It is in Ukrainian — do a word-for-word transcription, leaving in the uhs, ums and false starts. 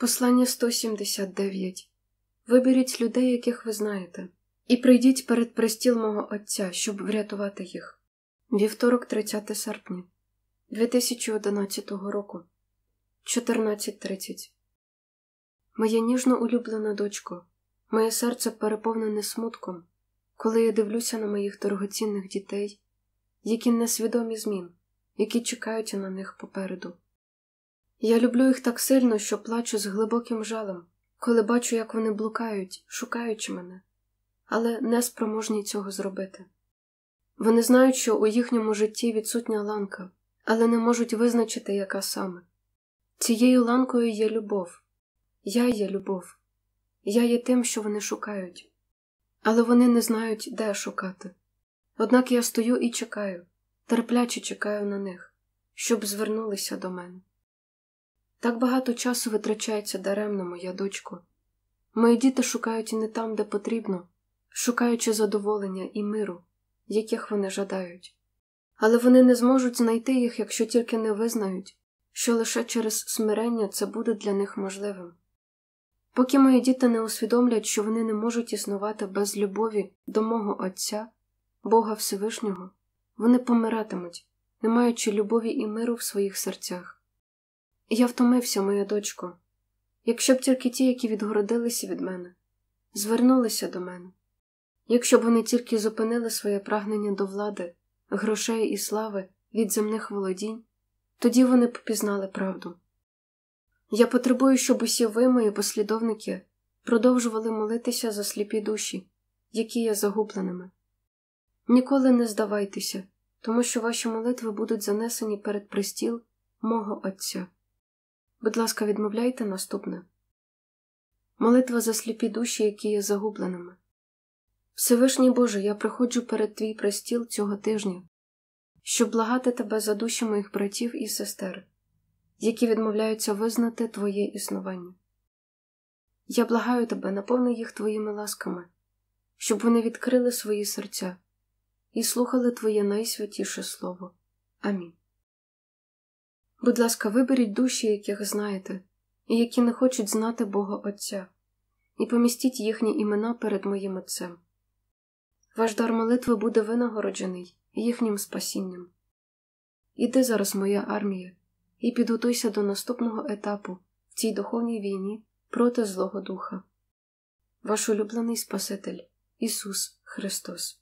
Послання сто сімдесят дев'ять. Виберіть людей, яких ви знаєте, і прийдіть перед престіл мого Отця, щоб врятувати їх. Вівторок, тридцяте серпня, дві тисячі одинадцятого року, чотирнадцять тридцять. Моя ніжно улюблена дочко, моє серце переповнене смутком, коли я дивлюся на моїх дорогоцінних дітей, які несвідомі змін, які чекають на них попереду. Я люблю їх так сильно, що плачу з глибоким жалем, коли бачу, як вони блукають, шукаючи мене, але не спроможні цього зробити. Вони знають, що у їхньому житті відсутня ланка, але не можуть визначити, яка саме. Цією ланкою є любов. Я є любов. Я є тим, що вони шукають. Але вони не знають, де шукати. Однак я стою і чекаю, терпляче чекаю на них, щоб звернулися до мене. Так багато часу витрачається даремно, моя дочко. Мої діти шукають не там, де потрібно, шукаючи задоволення і миру, яких вони жадають. Але вони не зможуть знайти їх, якщо тільки не визнають, що лише через смирення це буде для них можливим. Поки мої діти не усвідомлять, що вони не можуть існувати без любові до мого Отця, Бога Всевишнього, вони помиратимуть, не маючи любові і миру в своїх серцях. Я втомився, моя дочко. Якщо б тільки ті, які відгородилися від мене, звернулися до мене. Якщо б вони тільки зупинили своє прагнення до влади, грошей і слави від земних володінь, тоді вони б пізнали правду. Я потребую, щоб усі ви, мої послідовники, продовжували молитися за сліпі душі, які є загубленими. Ніколи не здавайтеся, тому що ваші молитви будуть занесені перед престіл мого Отця. Будь ласка, відмовляйте наступне. Молитва за сліпі душі, які є загубленими. Всевишній Боже, я приходжу перед Твій престіл цього тижня, щоб благати Тебе за душі моїх братів і сестер, які відмовляються визнати Твоє існування. Я благаю Тебе, наповни їх Твоїми ласками, щоб вони відкрили свої серця і слухали Твоє найсвятіше Слово. Амінь. Будь ласка, виберіть душі, яких знаєте, і які не хочуть знати Бога Отця, і помістіть їхні імена перед моїм Отцем. Ваш дар молитви буде винагороджений їхнім спасінням. Іди зараз, моя армія, і підготуйся до наступного етапу в цій духовній війні проти Злого Духа. Ваш улюблений Спаситель Ісус Христос.